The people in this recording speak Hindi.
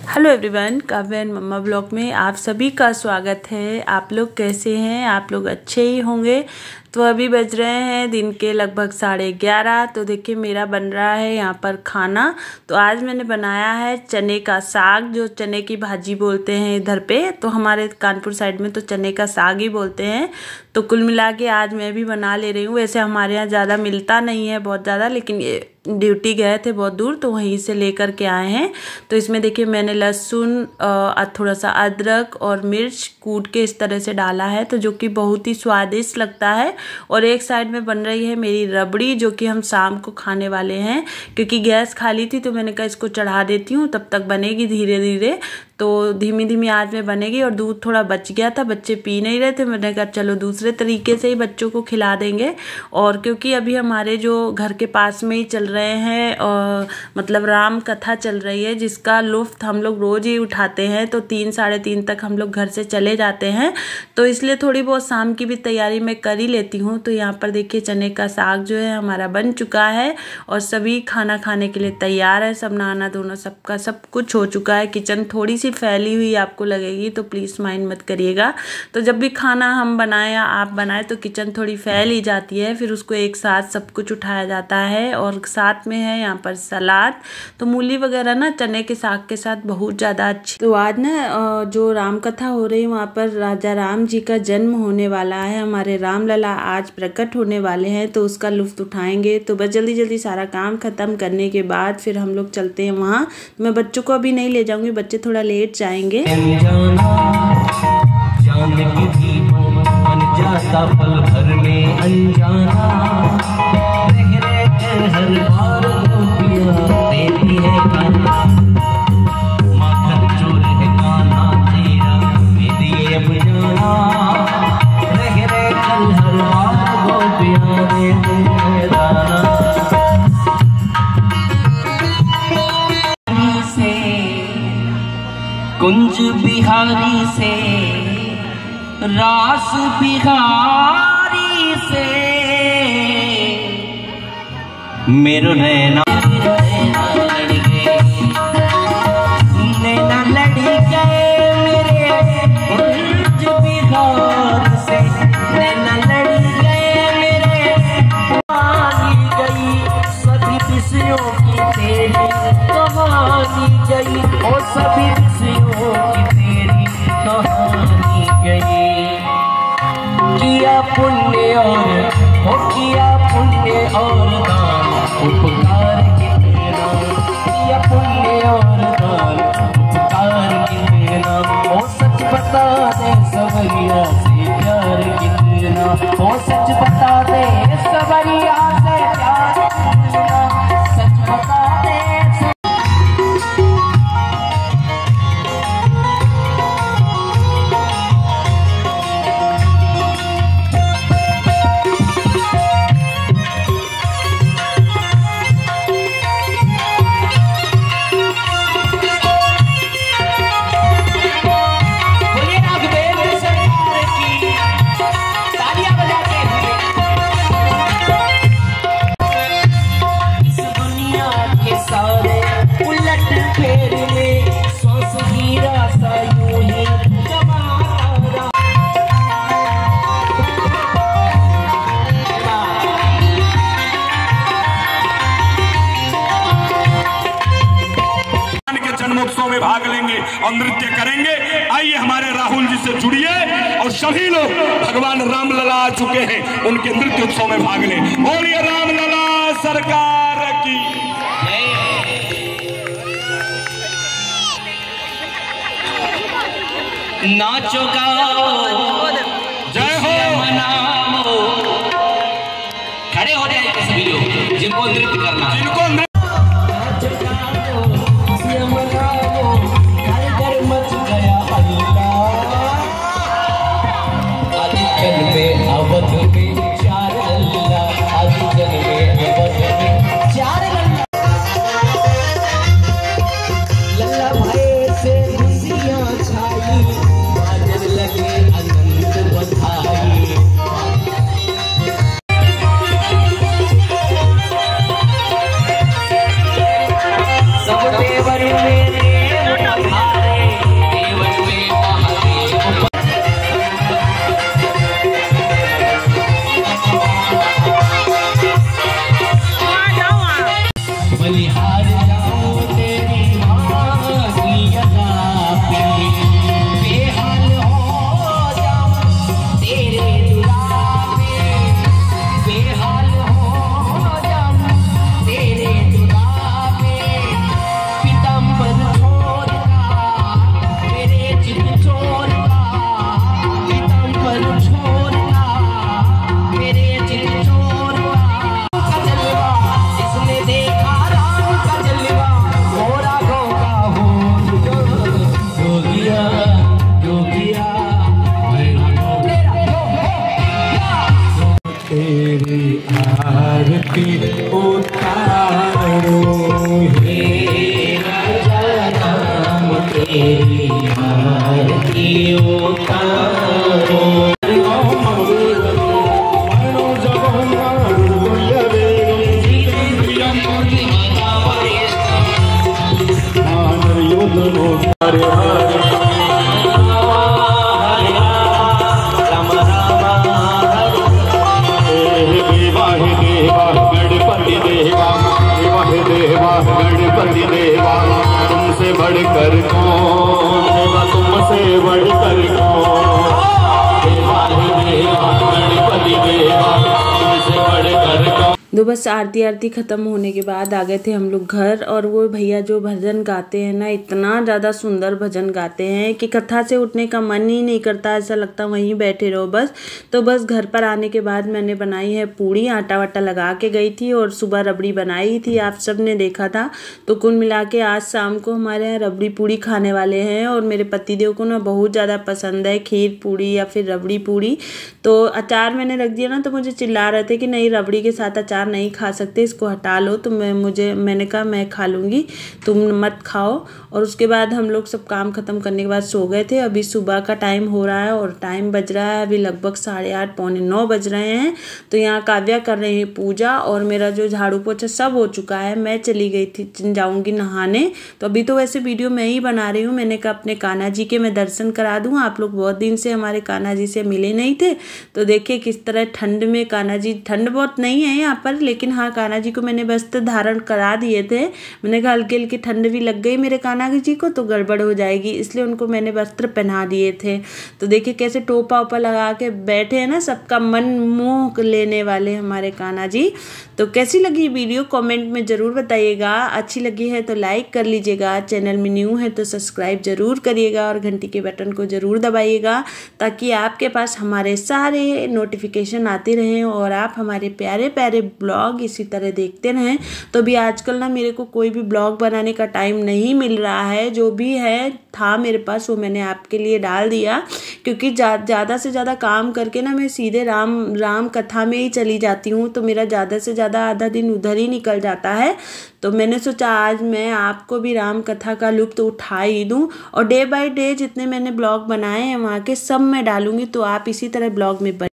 Hello everyone, Kavya and mamma blog में आप सभी का स्वागत है। आप लोग कैसे हैं? आप लोग अच्छे ही होंगे। तो अभी बज रहे हैं दिन के लगभग 11:30। तो देखिए मेरा बन रहा है यहाँ पर खाना। तो आज मैंने बनाया है चने का साग, जो चने की भाजी बोलते हैं इधर पे। तो हमारे कानपुर साइड में तो चने का साग ही बोलते हैं। तो कुल मिला के आज मैं भी बना ले रही हूँ। वैसे हमारे यहाँ ज़्यादा मिलता नहीं है, बहुत ज़्यादा, लेकिन ये ड्यूटी गए थे बहुत दूर तो वहीं से लेकर के आए हैं। तो इसमें देखिए मैंने लहसुन, थोड़ा सा अदरक और मिर्च कूट के इस तरह से डाला है, तो जो कि बहुत ही स्वादिष्ट लगता है। और एक साइड में बन रही है मेरी रबड़ी, जो कि हम शाम को खाने वाले हैं। क्योंकि गैस खाली थी तो मैंने कहा इसको चढ़ा देती हूँ, तब तक बनेगी धीरे धीरे। तो धीमी धीमी आंच में बनेगी। और दूध थोड़ा बच गया था, बच्चे पी नहीं रहे थे। मैंने कहा चलो दूसरे तरीके से ही बच्चों को खिला देंगे। और क्योंकि अभी हमारे जो घर के पास में ही चल रहे हैं, और मतलब राम कथा चल रही है, जिसका लुफ्त हम लोग रोज ही उठाते हैं। तो 3 साढ़े 3 तक हम लोग घर से चले जाते हैं, तो इसलिए थोड़ी बहुत शाम की भी तैयारी मैं कर ही लेती हूँ। तो यहाँ पर देखिए चने का साग जो है हमारा बन चुका है और सभी खाना खाने के लिए तैयार है। सब नहाना धोना सबका सब कुछ हो चुका है। किचन थोड़ी सी फैली हुई आपको लगेगी तो प्लीज़ माइंड मत करिएगा। तो जब भी खाना हम बनाएं या आप बनाएं तो किचन थोड़ी फैल ही जाती है, फिर उसको एक साथ सब कुछ उठाया जाता है। और साथ में है यहाँ पर सलाद। तो मूली वगैरह ना चने के साग के साथ बहुत ज़्यादा अच्छी। तो आज ना जो राम कथा हो रही है वहाँ पर राजा राम जी का जन्म होने वाला है। हमारे राम लला आज प्रकट होने वाले हैं, तो उसका लुत्फ उठाएंगे। तो बस जल्दी जल्दी सारा काम खत्म करने के बाद फिर हम लोग चलते हैं वहाँ। मैं बच्चों को अभी नहीं ले जाऊंगी, बच्चे थोड़ा लेट जाएंगे। कुंज बिहारी से रास बिहारी से मेरो नैना लड़ गए मेरे कुंज बिहार से, नैना लड़ गए मेरे कहानी गई सभी विषयों की तेरी कहानी गई, और सभी विषयों की तेरी कहानी गई। किया पुण्य और हो किया पुण्य और दान उपकार कितना, किया पुण्य और दान उपकार कितना, ओ सच बता दे सवरिया से प्यार कितना, ओ सच बता दे सवरिया से प्यार कितना, सच बता दे। जन्मोत्सव में भाग लेंगे और नृत्य करेंगे। आइए हमारे राहुल जी से जुड़िए और सभी लोग भगवान राम लला आ चुके हैं, उनके नृत्य उत्सव में भाग लें। बोलिए राम लला सरकार की। नाचो गाओ जय हो मनाओ, खड़े हो जाए सभी लोग जिनको नृत्य करना है, जिनको तेरी आरती उतारो गणपति देवा तुमसे बढ़कर कौन देवा, तुमसे बढ़कर कौन देवा देवा गणपति देवा तुमसे बढ़कर कौन। तो बस आरती ख़त्म होने के बाद आ गए थे हम लोग घर। और वो भैया जो भजन गाते हैं ना, इतना ज़्यादा सुंदर भजन गाते हैं कि कथा से उठने का मन ही नहीं करता, ऐसा लगता वहीं बैठे रहो बस। तो बस घर पर आने के बाद मैंने बनाई है पूड़ी, आटा वाटा लगा के गई थी और सुबह रबड़ी बनाई थी, आप सब ने देखा था। तो कुल मिला के आज शाम को हमारे यहाँ रबड़ी पूड़ी खाने वाले हैं। और मेरे पतिदेव को ना बहुत ज़्यादा पसंद है खीर पूड़ी या फिर रबड़ी पूड़ी। तो अचार मैंने रख दिया ना, तो मुझे चिल्ला रहे थे कि नहीं रबड़ी के साथ अचार नहीं खा सकते, इसको हटा लो। तो मैंने कहा मैं खा लूँगी, तुम मत खाओ। और उसके बाद हम लोग सब काम ख़त्म करने के बाद सो गए थे। अभी सुबह का टाइम हो रहा है और टाइम बज रहा है अभी लगभग 8:30 पौने 9 बज रहे हैं। तो यहाँ काव्या कर रही है पूजा और मेरा जो झाड़ू पोछा सब हो चुका है। मैं चली गई थी, जाऊँगी नहाने। तो अभी तो वैसे वीडियो मैं ही बना रही हूँ। मैंने कहा अपने कान्हा जी के मैं दर्शन करा दूँ, आप लोग बहुत दिन से हमारे कान्हा जी से मिले नहीं थे। तो देखिए किस तरह ठंड में कान्हा जी, ठंड बहुत नहीं है यहाँ पर, लेकिन हाँ कान्हा जी को मैंने वस्त्र धारण करा दिए थे। मैंने कहा हल्की हल्की ठंड भी लग गई मेरे कान्हा जी को तो गड़बड़ हो जाएगी, इसलिए उनको मैंने वस्त्र पहना दिए थे। तो देखिए कैसे टोपा ओपा लगा के बैठे हैं ना, सबका मन मोह लेने वाले हमारे कान्हा जी। तो कैसी लगी वीडियो कमेंट में ज़रूर बताइएगा। अच्छी लगी है तो लाइक कर लीजिएगा, चैनल में न्यू है तो सब्सक्राइब ज़रूर करिएगा और घंटी के बटन को ज़रूर दबाइएगा ताकि आपके पास हमारे सारे नोटिफिकेशन आते रहें और आप हमारे प्यारे प्यारे ब्लॉग इसी तरह देखते रहें। तो भी आजकल ना मेरे को कोई भी ब्लॉग बनाने का टाइम नहीं मिल रहा है, जो भी है था मेरे पास वो मैंने आपके लिए डाल दिया, क्योंकि ज़्यादा से ज़्यादा काम करके ना मैं सीधे राम कथा में ही चली जाती हूँ। तो मेरा ज़्यादा से ज़्यादा आधा दिन उधर ही निकल जाता है। तो मैंने सोचा आज मैं आपको भी राम कथा का लुत्फ़ उठा ही दूँ और डे बाय डे जितने मैंने ब्लॉग बनाए हैं वहाँ के सब मैं डालूँगी। तो आप इसी तरह ब्लॉग में